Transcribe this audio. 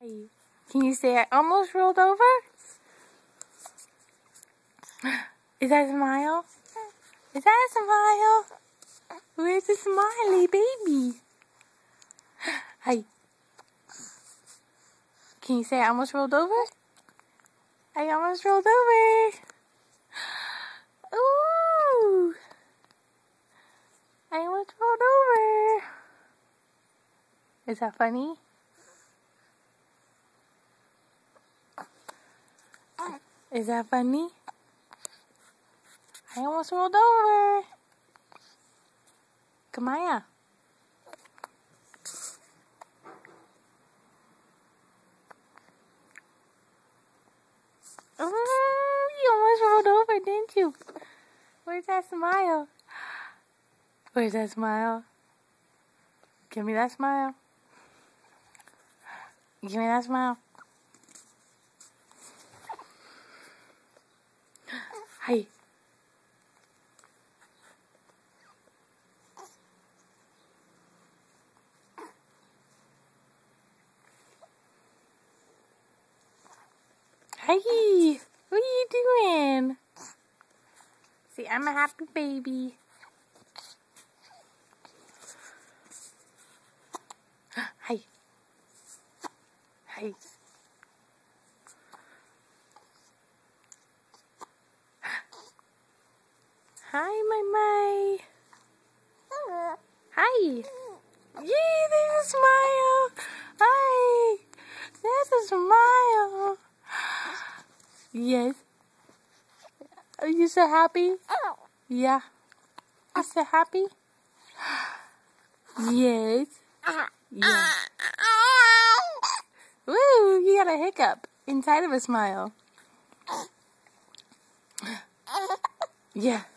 Can you say I almost rolled over? Is that a smile? Is that a smile? Where's the smiley baby? Hi. Can you say I almost rolled over? I almost rolled over. Ooh. I almost rolled over. Is that funny? Is that funny? I almost rolled over. Kamiah. You almost rolled over, didn't you? Where's that smile? Where's that smile? Give me that smile. Give me that smile. Hi. Hi. What are you doing? See, I'm a happy baby. Hi. Hi. Hi, my. Hi. Yay, there's a smile. Hi. There's a smile. Yes. Are you so happy? Yeah. You so happy? Yes. Yeah. Woo, you got a hiccup inside of a smile. Yeah.